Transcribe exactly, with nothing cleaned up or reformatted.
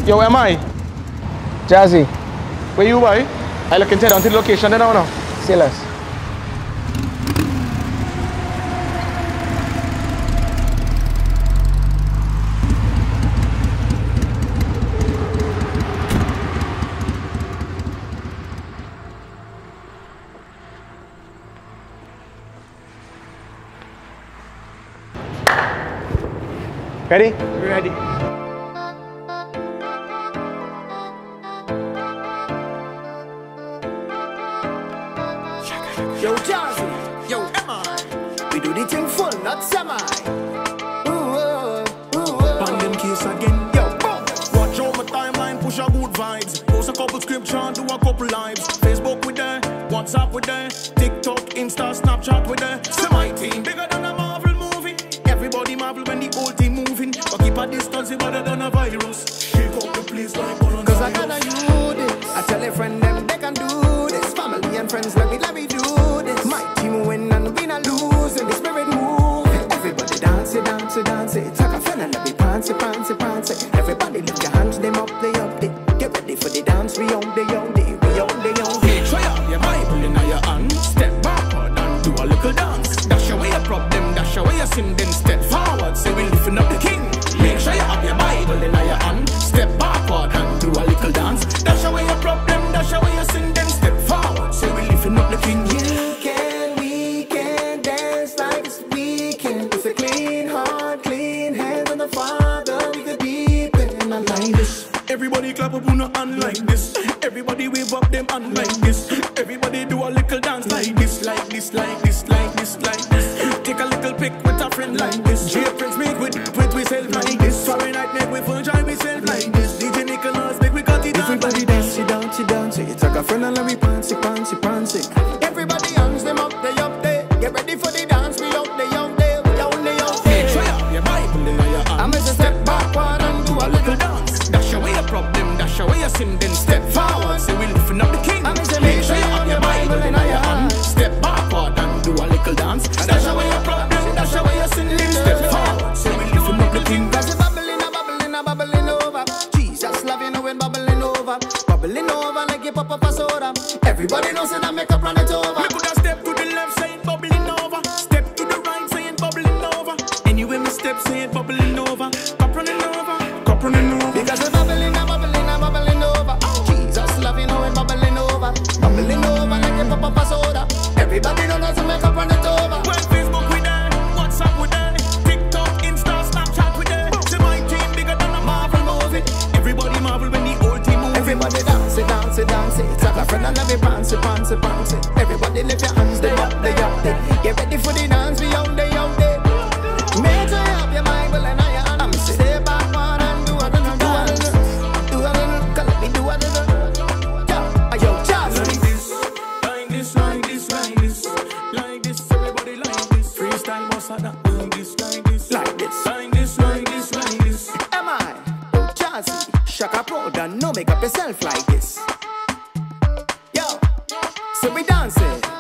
Yo, am I? Jazzy. Where you, boy? I look into down to the location there now, now. Say less. Ready? Ready. Yo, Jazzy, yo, am I? We do the thing full, not semi. Ooh, ooh, ooh, ooh. Pan them case again, yo, boom. Watch out my timeline, push a good vibes. Post a couple scripture, do a couple lives. Facebook with there, WhatsApp with there, TikTok, Insta, Snapchat with there. Semi team, bigger than a Marvel movie. Everybody marvel when the whole team moving. But keep a distance, it's better than a virus. Shake up the place like one on Cause I gotta do this. I tell a friend them they can do this. Family and friends, let me, let me do this. My team win and we not lose. And the spirit move. Everybody dance it, dance it, dance it. Take a friend and let me pants it, pants it, pants it. Everybody lift your hands, them up, they up, they. Get ready for the dance, we on the on the, we on the on the. Hey, try out your Bible in your hand. Step backward and do a little dance. Dash away a problem, dash away a sin, then step forward. Say we lifting up the king. Make sure you have your Bible in your hand. Step backward and do a little dance. Dash away a problem, dash away a sin, then step forward. Say we lifting up the king. You can, we can dance like it's weekend. With a clean heart, clean hands on the Father, we could deep in my like this. Everybody clap up on a hand like this. Everybody wave up them hand like this. Everybody do a little dance like this, like this, like this, like this, like this. Take a little pic with a friend like this. J Prince make with with we self like this. Sorry night make we fun join we self like this. D J Nicholas make we cut it down. Everybody dance it, dance it, dance it. Take a friend and let me pants it, pants it, pants it. Everybody hands them up, they up there. Get ready for the dance, we out there, out there, we out there, out Hey, there. try out your Bible in your hand. I'm gonna step backward and do a little dance. Dash away a problem, dash away a sin, then step forward. Say we lifting up the king. I'm gonna Make sure you have your Bible in your hand. Step backward and do a little dance. Dash away a problem, dash away a sin, then step forward. Say we lifting up the king. Cause it's bubbling, a bubbling, a bubbling over. Jesus love you know it bubbling over. Bubbling over like you pop up a soda. Everybody knows that I make up run it over. Me coulda step to the left side, bubbling over. Step to the right side, bubbling over. Anyway, me step side, bubbling over. Cup running over, cup running over. Because it's bubbling, a bubbling, a bubbling over. Jesus love you know it bubbling over. Bubbling over like you pop up a soda. Everybody knows that I make up run it over. Well, Facebook we there, WhatsApp we there, TikTok, Insta, Snapchat we there. Say my team bigger than a Marvel movie. Everybody marvel when the whole team move. Everybody dance it, dance it, dance it. Take a friend and let me pants it, pants it, pants it. Everybody lift your hands, they up, they up, they. Get ready for the dance, we out there, out there. Make sure you have your Bible and your hand. I'm stay backward and do a little, do a little, do a little. Cause let me do a little. Yo, yo, Jazzy. Like this, like this, like this, like this, everybody like this. Freestyle bossa that like this, like this, Like this. like this, like this, like this. Am I? Yo, Jazzy. Shaka proud and no make up yourself like this. Yo, so we dancing.